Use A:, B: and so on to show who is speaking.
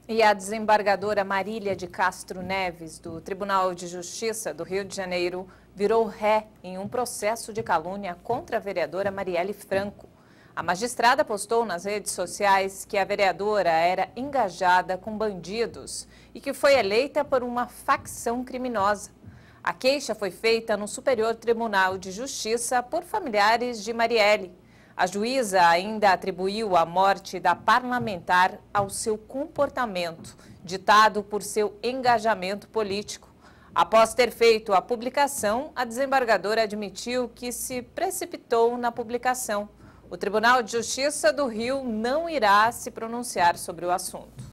A: E a desembargadora Marília de Castro Neves, do Tribunal de Justiça do Rio de Janeiro, virou ré em um processo de calúnia contra a vereadora Marielle Franco. A magistrada postou nas redes sociais que a vereadora era engajada com bandidos e que foi eleita por uma facção criminosa. A queixa foi feita no Superior Tribunal de Justiça por familiares de Marielle. A juíza ainda atribuiu a morte da parlamentar ao seu comportamento, ditado por seu engajamento político. Após ter feito a publicação, a desembargadora admitiu que se precipitou na publicação. O Tribunal de Justiça do Rio não irá se pronunciar sobre o assunto.